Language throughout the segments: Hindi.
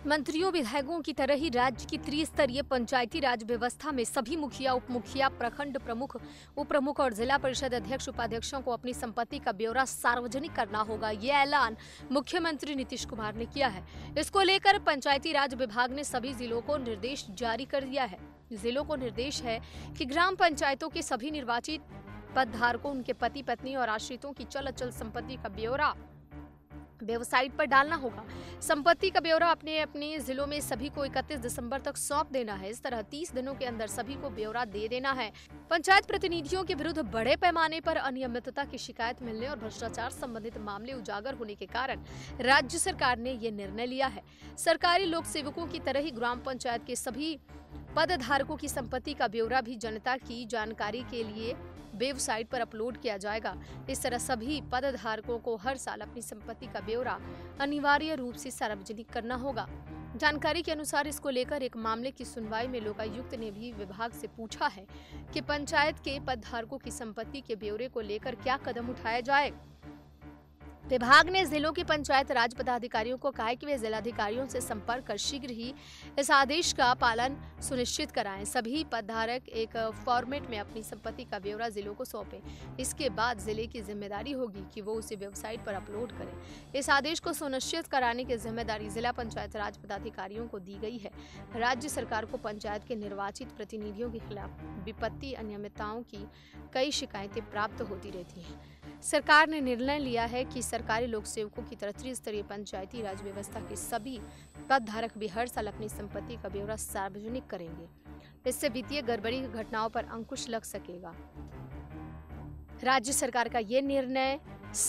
मंत्रियों विधायकों की तरह ही राज्य की त्रिस्तरीय पंचायती राज व्यवस्था में सभी मुखिया, उप मुखिया, प्रखंड प्रमुख, उप प्रमुख और जिला परिषद अध्यक्ष, उपाध्यक्षों को अपनी संपत्ति का ब्यौरा सार्वजनिक करना होगा। ये ऐलान मुख्यमंत्री नीतीश कुमार ने किया है। इसको लेकर पंचायती राज विभाग ने सभी जिलों को निर्देश जारी कर दिया है। जिलों को निर्देश है कि ग्राम पंचायतों के सभी निर्वाचित पदधारकों, उनके पति पत्नी और आश्रितों की चल अचल संपत्ति का ब्यौरा वेबसाइट पर डालना होगा। संपत्ति का ब्यौरा अपने अपने जिलों में सभी को 31 दिसंबर तक सौंप देना है। इस तरह 30 दिनों के अंदर सभी को ब्यौरा दे देना है। पंचायत प्रतिनिधियों के विरुद्ध बड़े पैमाने पर अनियमितता की शिकायत मिलने और भ्रष्टाचार संबंधित मामले उजागर होने के कारण राज्य सरकार ने ये निर्णय लिया है। सरकारी लोक सेवकों की तरह ही ग्राम पंचायत के सभी पदधारकों की संपत्ति का ब्यौरा भी जनता की जानकारी के लिए वेबसाइट पर अपलोड किया जाएगा। इस तरह सभी पदधारकों को हर साल अपनी संपत्ति का ब्यौरा अनिवार्य रूप से सार्वजनिक करना होगा। जानकारी के अनुसार इसको लेकर एक मामले की सुनवाई में लोकायुक्त ने भी विभाग से पूछा है कि पंचायत के पदधारकों की संपत्ति के ब्यौरे को लेकर क्या कदम उठाया जाए। विभाग ने जिलों के पंचायत राज पदाधिकारियों को कहा है कि वे जिलाधिकारियों से संपर्क कर शीघ्र ही इस आदेश का पालन सुनिश्चित कराएं। सभी पदधारक एक फॉर्मेट में अपनी संपत्ति का ब्यौरा जिलों को सौंपें। इसके बाद जिले की जिम्मेदारी होगी कि वो उसे वेबसाइट पर अपलोड करें। इस आदेश को सुनिश्चित कराने की जिम्मेदारी जिला पंचायत राज पदाधिकारियों को दी गई है। राज्य सरकार को पंचायत के निर्वाचित प्रतिनिधियों के खिलाफ विपत्ति अनियमितताओं की कई शिकायतें प्राप्त होती रहती हैं। सरकार ने निर्णय लिया है कि सरकारी लोक सेवकों की तरह त्रिस्तरीय पंचायती राज व्यवस्था के सभी पदधारक भी हर साल अपनी संपत्ति का ब्यौरा सार्वजनिक करेंगे। इससे वित्तीय गड़बड़ी की घटनाओं पर अंकुश लग सकेगा। राज्य सरकार का ये निर्णय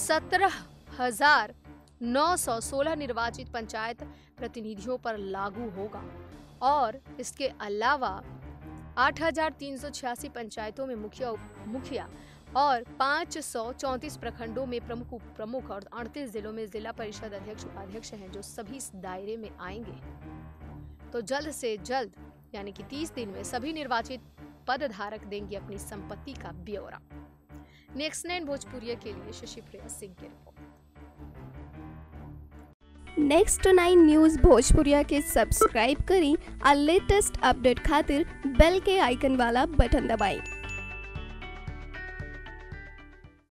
17,916 निर्वाचित पंचायत प्रतिनिधियों पर लागू होगा और इसके अलावा 8,386 पंचायतों में मुखिया, उप मुखिया और 534 प्रखंडों में प्रमुख, उप प्रमुख और 38 जिलों में जिला परिषद अध्यक्ष, उपाध्यक्ष हैं जो सभी इस दायरे में आएंगे। तो जल्द से जल्द यानी कि 30 दिन में सभी निर्वाचित पदधारक देंगे अपनी संपत्ति का ब्यौरा। नेक्स्ट 9 भोजपुरिया के लिए शशि प्रिया सिंह की रिपोर्ट। नेक्स्ट 9 न्यूज़ भोजपुरिया के सब्सक्राइब करी और लेटेस्ट अपडेट खातिर बेल के आइकन वाला बटन दबाएं।